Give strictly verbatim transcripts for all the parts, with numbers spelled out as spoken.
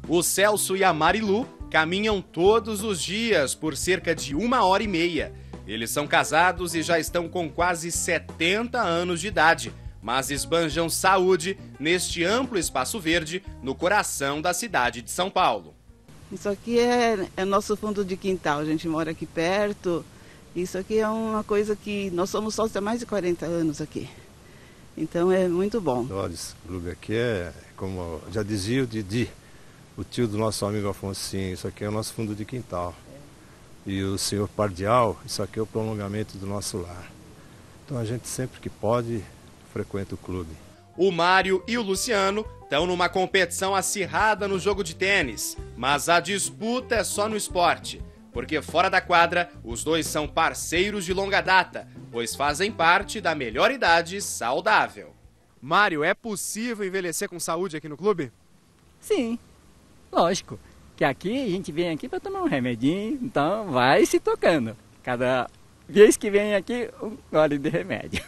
O Celso e a Marilu caminham todos os dias por cerca de uma hora e meia. Eles são casados e já estão com quase setenta anos de idade, mas esbanjam saúde neste amplo espaço verde no coração da cidade de São Paulo. Isso aqui é, é nosso fundo de quintal, a gente mora aqui perto. Isso aqui é uma coisa que nós somos sócios há mais de quarenta anos aqui. Então é muito bom. Olha, esse clube aqui é, como já dizia o Didi, o tio do nosso amigo Afonsinho, isso aqui é o nosso fundo de quintal. E o senhor Pardial, isso aqui é o prolongamento do nosso lar. Então a gente sempre que pode frequenta o clube. O Mário e o Luciano estão numa competição acirrada no jogo de tênis, mas a disputa é só no esporte, porque fora da quadra os dois são parceiros de longa data, pois fazem parte da melhor idade saudável. Mário, é possível envelhecer com saúde aqui no clube? Sim, lógico. Que aqui a gente vem aqui para tomar um remedinho, então vai se tocando. Cada vez que vem aqui, um gole de remédio.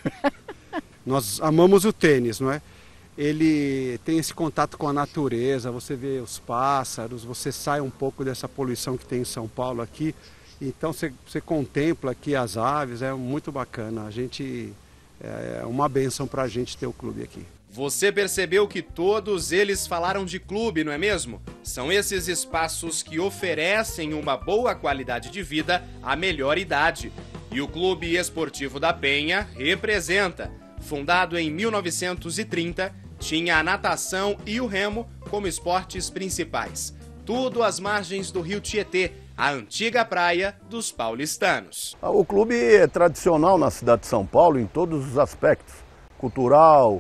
Nós amamos o tênis, não é? Ele tem esse contato com a natureza, você vê os pássaros, você sai um pouco dessa poluição que tem em São Paulo aqui. Então você, você contempla aqui as aves, é muito bacana. A gente, é uma bênção para a gente ter o clube aqui. Você percebeu que todos eles falaram de clube, não é mesmo? São esses espaços que oferecem uma boa qualidade de vida à melhor idade. E o Clube Esportivo da Penha representa. Fundado em mil novecentos e trinta, tinha a natação e o remo como esportes principais. Tudo às margens do rio Tietê, a antiga praia dos paulistanos. O clube é tradicional na cidade de São Paulo em todos os aspectos. Cultural,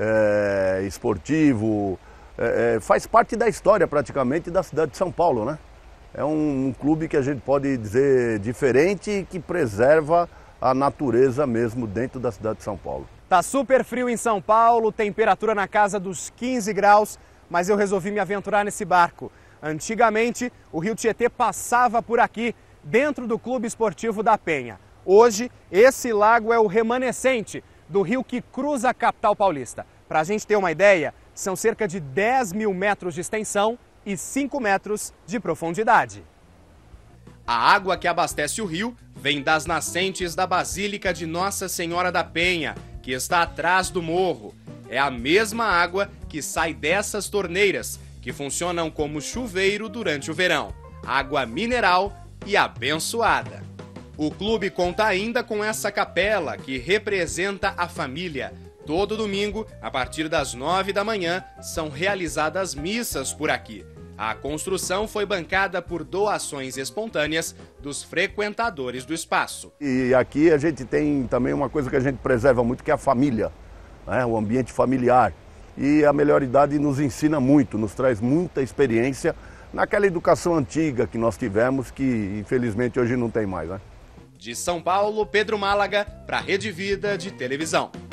é, esportivo, é, faz parte da história praticamente da cidade de São Paulo, né? É um, um clube que a gente pode dizer diferente e que preserva a natureza mesmo dentro da cidade de São Paulo. Tá super frio em São Paulo, temperatura na casa dos quinze graus, mas eu resolvi me aventurar nesse barco. Antigamente, o rio Tietê passava por aqui, dentro do Clube Esportivo da Penha. Hoje, esse lago é o remanescente do rio que cruza a capital paulista. Para a gente ter uma ideia, são cerca de dez mil metros de extensão e cinco metros de profundidade. A água que abastece o rio vem das nascentes da Basílica de Nossa Senhora da Penha, que está atrás do morro. É a mesma água que sai dessas torneiras, que funcionam como chuveiro durante o verão. Água mineral e abençoada. O clube conta ainda com essa capela que representa a família. Todo domingo, a partir das nove da manhã, são realizadas missas por aqui. A construção foi bancada por doações espontâneas dos frequentadores do espaço. E aqui a gente tem também uma coisa que a gente preserva muito, que é a família, né? O ambiente familiar. E a melhor idade nos ensina muito, nos traz muita experiência naquela educação antiga que nós tivemos, que infelizmente hoje não tem mais, né? De São Paulo, Pedro Málaga, para a Rede Vida de Televisão.